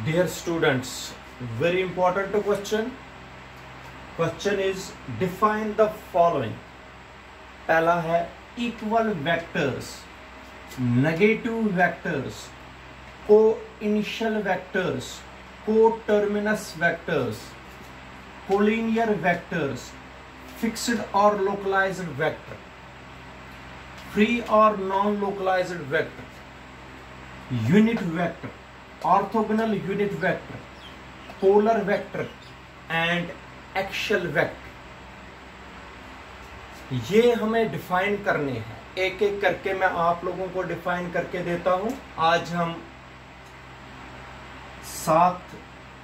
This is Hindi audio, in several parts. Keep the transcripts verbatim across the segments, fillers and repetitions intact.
Dear students, very important question. Question is define the following. पहला है equal vectors, negative vectors, co-initial vectors, co-terminus vectors, collinear vectors, fixed or localized vector, free or non-localized vector, unit vector, orthogonal unit vector, polar vector and axial vector. ये हमें डिफाइन करने हैं. एक एक करके मैं आप लोगों को डिफाइन करके देता हूं. आज हम सात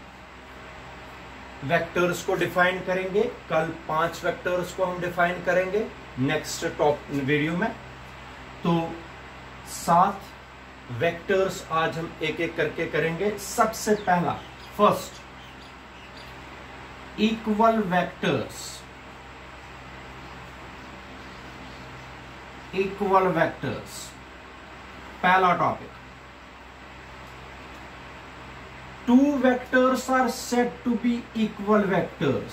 वेक्टर्स को डिफाइन करेंगे, कल पांच वेक्टर्स को हम डिफाइन करेंगे नेक्स्ट टॉप वीडियो में. तो सात वेक्टर्स आज हम एक एक करके करेंगे. सबसे पहला first equal vectors. Equal vectors पहला topic. Two vectors are said to be equal vectors.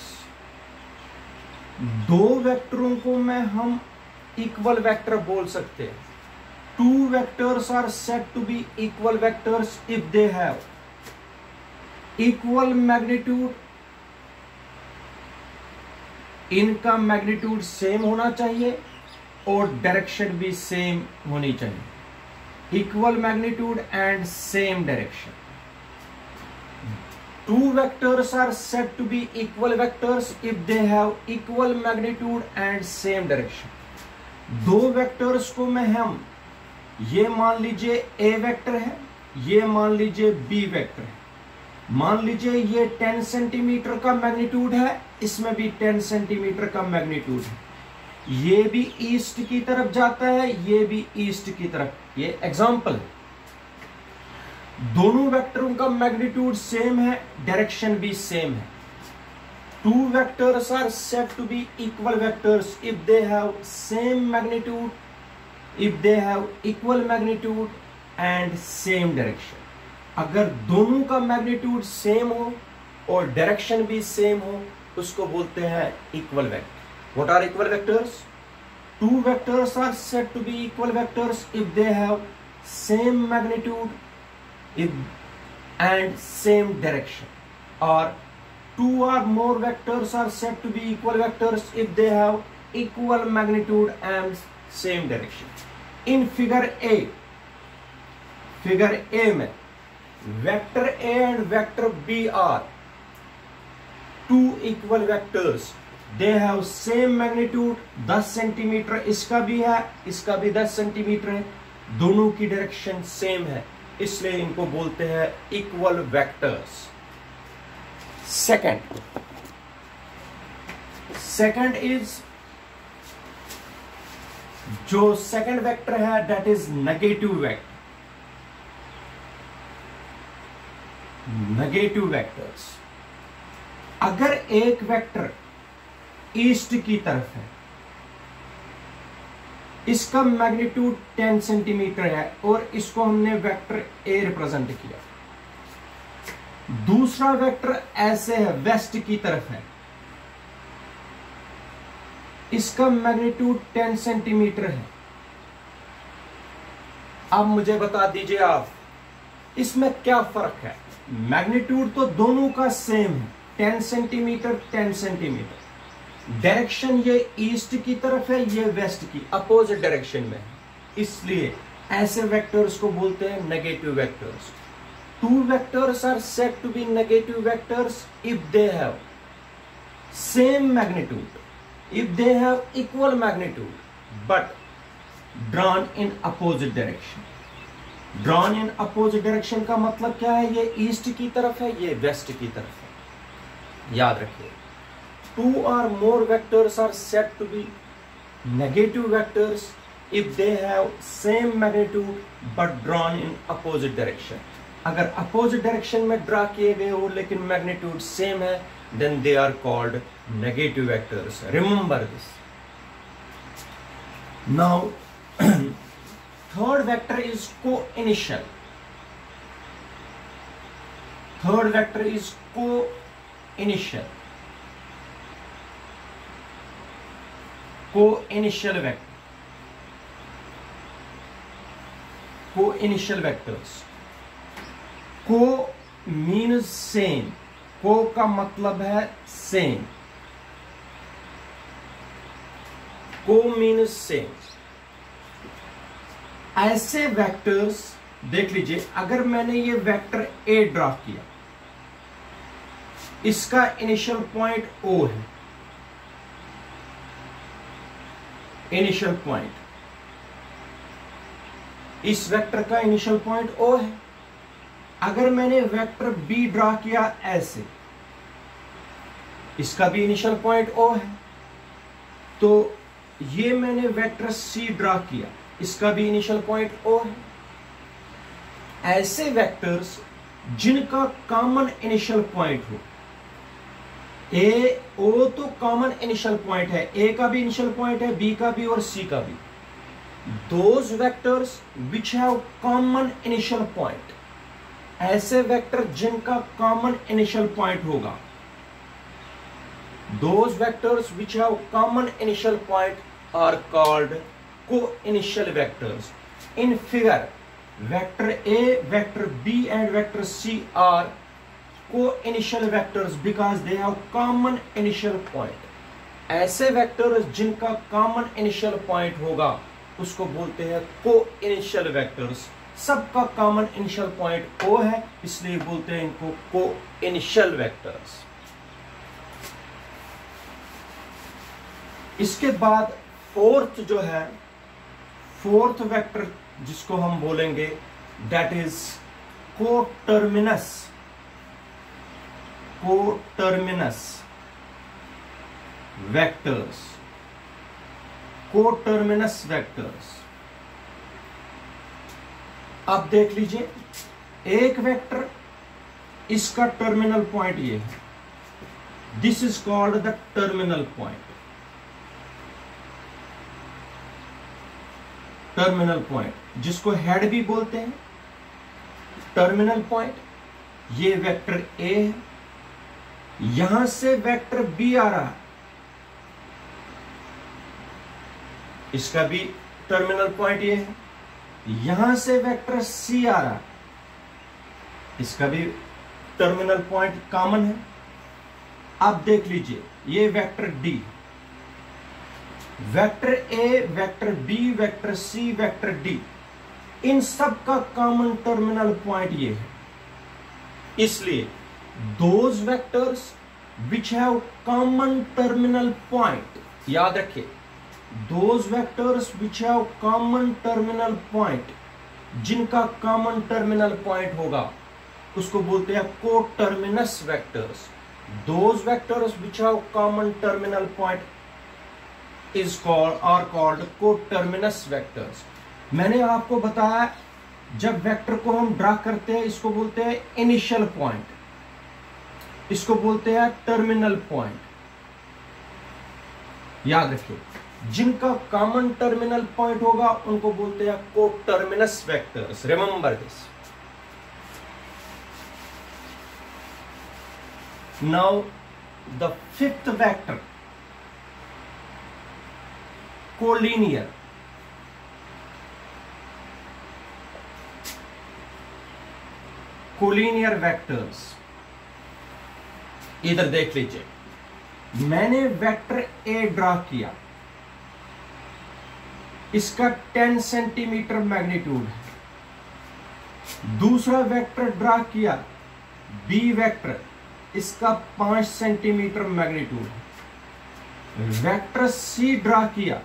दो वेक्टरों को मैं हम इक्वल वेक्टर बोल सकते हैं. Two vectors are said to be equal vectors if they have equal magnitude. इनका मैग्नीट्यूड सेम होना चाहिए और डायरेक्शन भी सेम होनी चाहिए. Equal magnitude and same direction. Two vectors are said to be equal vectors if they have equal magnitude and same direction. दो वेक्टर्स को मैं हम ये मान लीजिए ए वेक्टर है, ये मान लीजिए बी वेक्टर है. मान लीजिए ये टेन सेंटीमीटर का मैग्नीट्यूड है, इसमें भी टेन सेंटीमीटर का मैग्नीट्यूड है. ये भी ईस्ट की तरफ जाता है, ये भी ईस्ट की तरफ. ये एग्जांपल है. दोनों वेक्टरों का मैग्नीट्यूड सेम है, डायरेक्शन भी सेम है. Two vectors are said to be equal vectors if they have same magnitude, if they have equal magnitude and same direction. अगर दोनों का मैग्नीट्यूड सेम हो और डायरेक्शन भी सेम हो, उसको बोलते हैं equal vector. What are equal vectors? Two vectors are said to be equal vectors if they have same magnitude if and same direction. Or two or more vectors are said to be equal vectors if they have equal magnitude and same direction. In figure A, figure A में vector A and vector B are two equal vectors. They have same magnitude. दस सेंटीमीटर इसका भी है, इसका भी दस सेंटीमीटर है. दोनों की डायरेक्शन सेम है, इसलिए इनको बोलते हैं equal vectors. Second second is जो सेकंड वेक्टर है that is negative vector. Negative vectors. अगर एक वेक्टर ईस्ट की तरफ है, इसका मैग्नीट्यूड टेन सेंटीमीटर है और इसको हमने वेक्टर ए रिप्रेजेंट किया. दूसरा वेक्टर ऐसे है, वेस्ट की तरफ है, इसका मैग्नीट्यूड टेन सेंटीमीटर है. अब मुझे बता दीजिए आप, इसमें क्या फर्क है? मैग्नीट्यूड तो दोनों का सेम है, ten centimetre ten centimetre. Direction ये ईस्ट की तरफ है, ये वेस्ट की अपोजिट डायरेक्शन में है, इसलिए ऐसे वेक्टर्स को बोलते हैं negative vectors. Two vectors are said to be negative vectors if they have same magnitude, if they have equal magnitude but drawn in opposite direction. drawn in opposite direction का मतलब क्या है? ये ईस्ट की तरफ है, ये वेस्ट की तरफ है. याद रखिए, two or more vectors are said to be negative vectors if they have same magnitude but drawn in opposite direction. अगर opposite direction में ड्रा किए गए हो लेकिन मैग्नीट्यूड सेम है, then they are called negative vectors. Remember this. Now third vector is co-initial. Third vector is coinitial, coinitial vector, coinitial vectors. Co means same, co का मतलब है सेम, को मीन्स सेम। ऐसे वेक्टर्स देख लीजिए, अगर मैंने ये वेक्टर ए ड्रा किया, इसका इनिशियल पॉइंट ओ है, इनिशियल पॉइंट, इस वेक्टर का इनिशियल पॉइंट ओ है। अगर मैंने वेक्टर बी ड्रा किया ऐसे, इसका भी इनिशियल पॉइंट ओ है। तो ये मैंने वेक्टर सी ड्रा किया, इसका भी इनिशियल पॉइंट ओ है। ऐसे वेक्टर्स जिनका कॉमन इनिशियल पॉइंट हो, ए ओ तो कॉमन इनिशियल पॉइंट है, ए का भी इनिशियल पॉइंट है, बी का भी और सी का भी। Those vectors which have common initial point, ऐसे वेक्टर जिनका कॉमन इनिशियल पॉइंट होगा, those vectors which have common initial point are called co-initial vectors. In figure, vector A, vector B and vector C are co-initial vectors because they have common initial point. ऐसे वेक्टर्स जिनका कॉमन इनिशियल पॉइंट होगा उसको बोलते हैं को-इनिशियल वेक्टर्स। सबका कॉमन इनिशियल पॉइंट ओ है, इसलिए बोलते हैं इनको को-इनिशियल वेक्टर्स। इसके बाद फोर्थ जो है, फोर्थ वेक्टर जिसको हम बोलेंगे that is coterminous, coterminous vectors, coterminous vectors. अब देख लीजिए, एक वेक्टर, इसका टर्मिनल पॉइंट ये है, this is called the terminal point, terminal point जिसको हेड भी बोलते हैं, टर्मिनल पॉइंट। ये वेक्टर ए है, यहां से वेक्टर बी आ रहा है, इसका भी टर्मिनल पॉइंट ये है। यहां से वेक्टर सी आ रहा है, इसका भी टर्मिनल पॉइंट कॉमन है। अब देख लीजिए, ये वेक्टर डी, वेक्टर ए, vector B, vector C, vector D, इन सब का कॉमन टर्मिनल पॉइंट ये है। इसलिए those vectors which have common terminal point, याद रखिए, those vectors which have common terminal point, जिनका कॉमन टर्मिनल पॉइंट होगा उसको बोलते हैं coterminous vectors. Those vectors which have common terminal point is called are called coterminous vectors। मैंने आपको बताया, जब वेक्टर को हम ड्रा करते हैं इसको बोलते हैं इनिशियल पॉइंट, इसको बोलते हैं टर्मिनल पॉइंट। याद रखिए, जिनका कॉमन टर्मिनल पॉइंट होगा उनको बोलते हैं coterminous vectors. Remember this. Now the fifth vector, collinear. Collinear vectors, इधर देख लीजिए, मैंने वेक्टर ए ड्रा किया, इसका टेन सेंटीमीटर मैग्नीट्यूड है। दूसरा वेक्टर ड्रा किया, बी वेक्टर, इसका पांच सेंटीमीटर मैग्नीट्यूड है। वेक्टर सी ड्रा किया,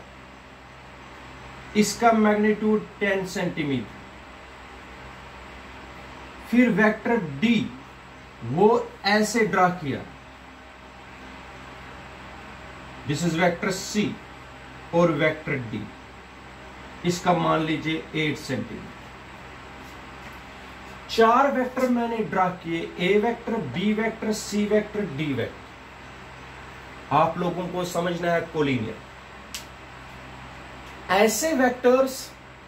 इसका मैग्नीट्यूड टेन सेंटीमीटर। फिर वेक्टर डी, वो ऐसे ड्रा किया, दिस इज वेक्टर सी और वेक्टर डी, इसका मान लीजिए एट सेंटीमीटर। चार वेक्टर मैंने ड्रा किए, A vector, B vector, C vector, D vector. आप लोगों को समझना है कोलिनियर। ऐसे वेक्टर्स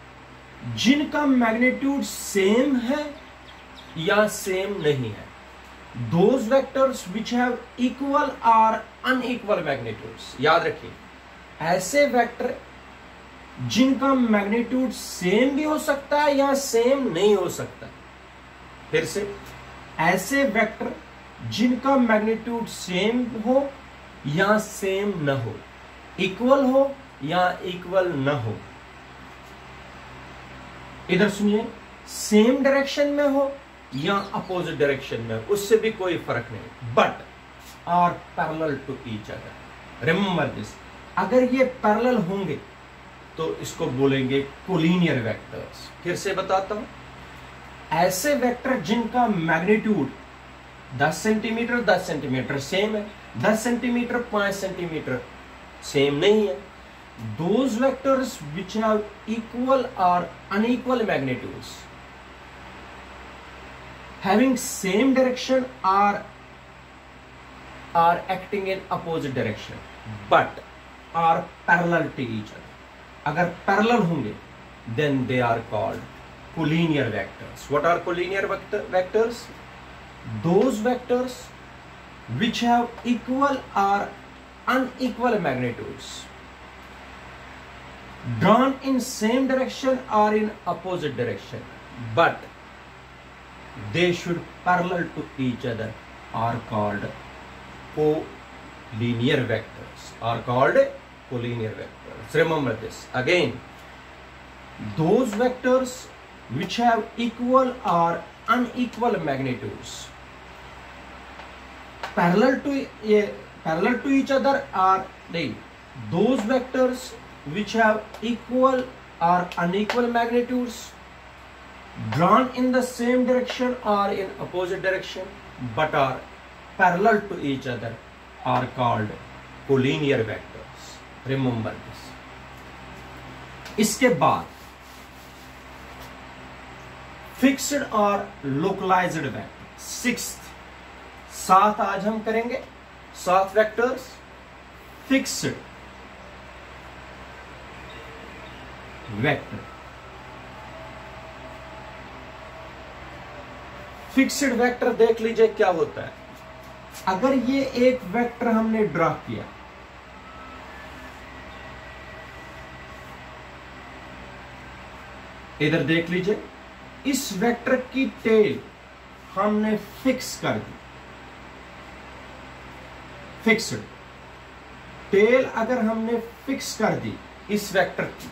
जिनका मैग्नीट्यूड सेम है या सेम नहीं है, those vectors which have equal or unequal magnitudes। याद रखिए, ऐसे वेक्टर जिनका मैग्नीट्यूड सेम भी हो सकता है या सेम नहीं हो सकता। फिर से, ऐसे वेक्टर जिनका मैग्नीट्यूड सेम हो या सेम न हो, इक्वल हो या इक्वल न हो। इधर सुनिए, सेम डायरेक्शन में हो या अपोजिट डायरेक्शन में, उससे भी कोई फर्क नहीं, but are parallel to each other. Remember this, अगर ये पैरेलल होंगे तो इसको बोलेंगे कोलिनियर वेक्टर्स। फिर से बताता हूं, ऐसे वेक्टर जिनका मैग्नीट्यूड दस सेंटीमीटर दस सेंटीमीटर सेम है, दस सेंटीमीटर पांच सेंटीमीटर सेम नहीं है। Those vectors which have equal और unequal magnitudes having same direction are are acting in opposite direction but are parallel to each other। अगर parallel होंगे then they are called collinear vectors। What are collinear vector, vectors? Those vectors which have equal or unequal magnitudes drawn in same direction or in opposite direction but they should parallel to each other are called collinear vectors are called collinear vectors। Remember this again, those vectors which have equal or unequal magnitudes parallel to uh, parallel to each other are they those vectors which have equal or unequal magnitudes drawn in the same direction or in opposite direction but are parallel to each other are called collinear vectors। Remember this। इसके बाद फिक्स्ड और लोकलाइज्ड वेक्टर, सिक्स्थ, सात आज हम करेंगे, सात vectors. Fixed vector, fixed vector देख लीजिए क्या होता है। अगर ये एक वेक्टर हमने ड्रा किया, इधर देख लीजिए, इस वेक्टर की टेल हमने फिक्स कर दी। फिक्स्ड टेल अगर हमने फिक्स कर दी इस वेक्टर की,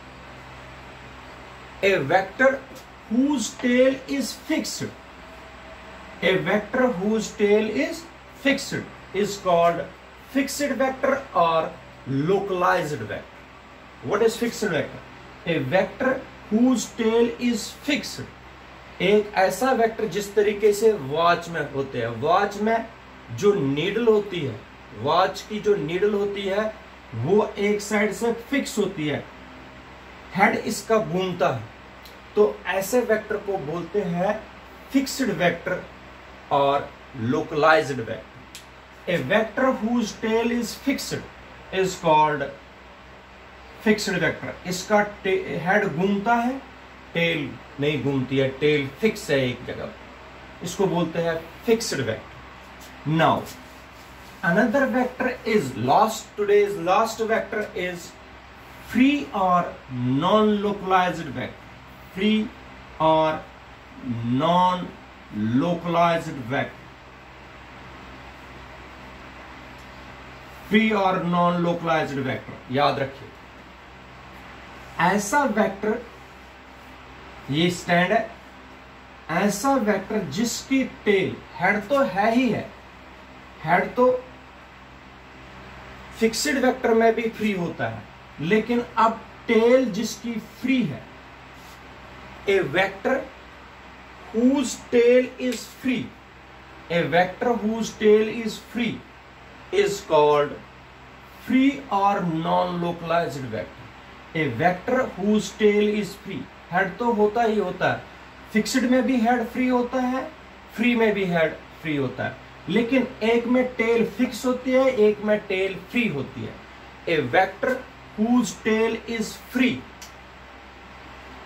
a vector whose tail is fixed, a vector whose tail is fixed is called fixed vector or localized vector। What is fixed vector? A vector whose tail is fixed। एक ऐसा वेक्टर जिस तरीके से वॉच में होते हैं, वॉच में जो नीडल होती है, वॉच की जो नीडल होती है वो एक साइड से फिक्स होती है, हेड इसका घूमता है, तो ऐसे वेक्टर को बोलते हैं फिक्स्ड वेक्टर और localised vector. A vector whose tail is fixed is called fixed vector. इसका हेड घूमता है, टेल नहीं घूमती है, टेल फिक्स है एक जगह, इसको बोलते हैं fixed vector. Now another vector is last, today's last vector is free और नॉन लोकलाइज्ड वेक्टर। फ्री और नॉन लोकलाइज्ड वेक्टर, फ्री और नॉन लोकलाइज्ड वेक्टर याद रखिए। ऐसा वेक्टर, ये स्टैंड है, ऐसा वेक्टर जिसकी टेल, हेड तो है ही है, हेड तो फिक्स्ड वेक्टर में भी फ्री होता है, लेकिन अब टेल जिसकी फ्री है, a vector whose tail is free, a vector whose tail is free is called free or non-localized vector। A vector whose tail is free, head तो होता ही होता है, फिक्स्ड में भी हेड फ्री होता है, फ्री में भी हेड फ्री होता है, लेकिन एक में टेल फिक्स होती है, एक में टेल फ्री होती है। A vector whose tail is free,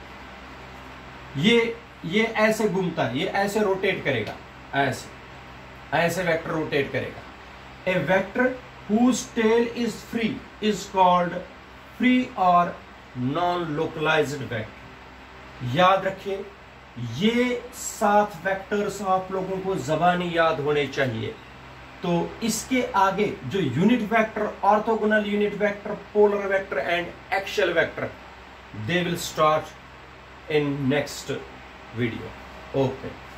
ये ये ऐसे घूमता है, ये ऐसे रोटेट करेगा, ऐसे ऐसे वेक्टर रोटेट करेगा। A vector whose tail is free is called free or non-localized vector। याद रखिए, ये सात वेक्टर्स आप लोगों को ज़बानी याद होने चाहिए। तो इसके आगे जो unit vector, orthogonal unit vector, polar vector and axial vector, they will start in next video. Okay.